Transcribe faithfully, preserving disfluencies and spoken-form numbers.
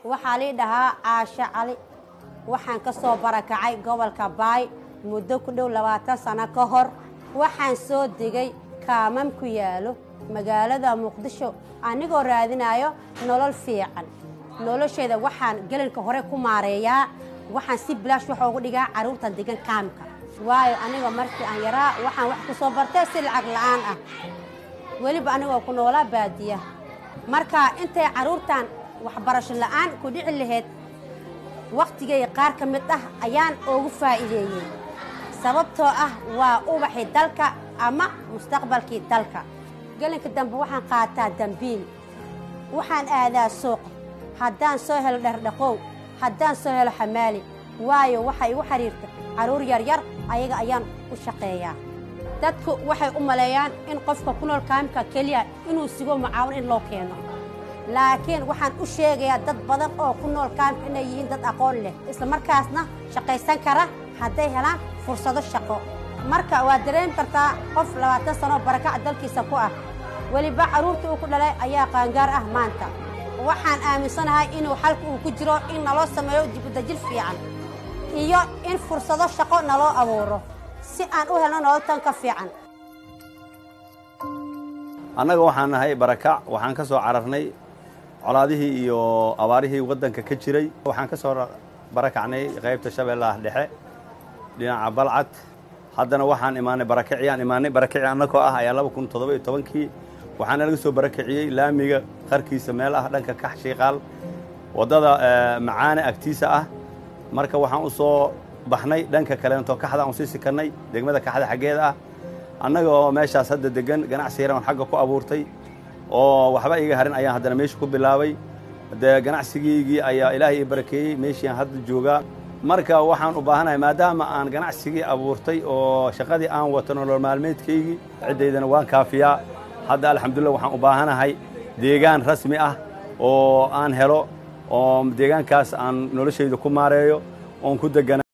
waxaa la dhahaa Caasha Cali waxaan ka soo barakacay gobolka Baay muddo ku dhow labaatan sano ka hor waxaan soo degay kaamam ku yaalo magaalada Muqdisho anigoo raadinayo nolol fiican nolosheeda waxaan galanka hore ku maareeyaa waxaan si bilaash wax ugu dhigaa caruurta degan kaamka waayo aniga markii aan yaraa waxaan wax ku soo bartay si lacag la'aan ah waliba anigoo ku noolaa baadiya marka intay caruurtan waxbarasho la'aan ku dhici lahayd waqtigay qaar ka mid ah ayaan ugu faa'iideeyay sababtoo ah waa ubaxi dalka ama mustaqbalkii dalka galanka dambe waxaan qaataa dambiil waxaan aadaa suuq haddaan soo helo dhardhaqow haddaan soo helo xamaali waayo waxay igu xiriirta caruur yar yar ayaga ayaan u shaqeeyaa dadku waxay u maleeyaan in qofka ku nool kaamka kaliya inuu sigo macaawin in loo keeno laakiin waxaan u sheegayaa dad badan oo ku nool kaamka inay yihiin dad aqoon leh isla markaasna shaqaysan kara hadday helaan fursado shaqo marka waa dareemi kartaa qof labaatan sano barakac dalkiisa ku ah waliba caruurta uu ku dhalay ayaa qaangaar ah maanta waxaan aaminsanahay inuu xalku uu ku jiro in naloo sameeyo dibadajil fiican iyo in fursado shaqo naloo abuuro si aan u helno nolol tan ka fiican annaga waxaan nahay barakac waxaan ka soo cararnay colaadihii iyo abaarihii waddanka ka jiray waxaan ka soo barakacnay qaybta Shabeellaha Dhexe dhinaca Balcad haddana waxaan imaanay barakaciyaan imaanay barakici annagoo ah ayaa laba kun toddoba iyo tobankii waxaana laga soo barakaciyay laamiga qarkiisa meel ah dhanka ka Shiiqaal wadada macaane agtiisa ah marka waxaan u soo baxnay dhanka kale inta kaxda aan sii sikanay degmada kaxda xageeda ah annaga oo meeshaas hadda degan ganacsi yar aan xagga ku abuurtay oo waxba iga harin ayaan haddana meesha ku bilaabay de ganacsigeygii ayaa ilaahay i barakeeyay meeshii aan hadda joogaa marka waxaan u baahanahay maadaama aan ganacsigii abuurtay oo shaqadii aan wato nolol maalmeedkaygii cidaydana waan kaafiyaa hadda alxamdulillah waxaan u baahanahay deegaan rasmi ah oo aan helo oo deegaankaas aan noloshayda ku maareeyo oon ku degan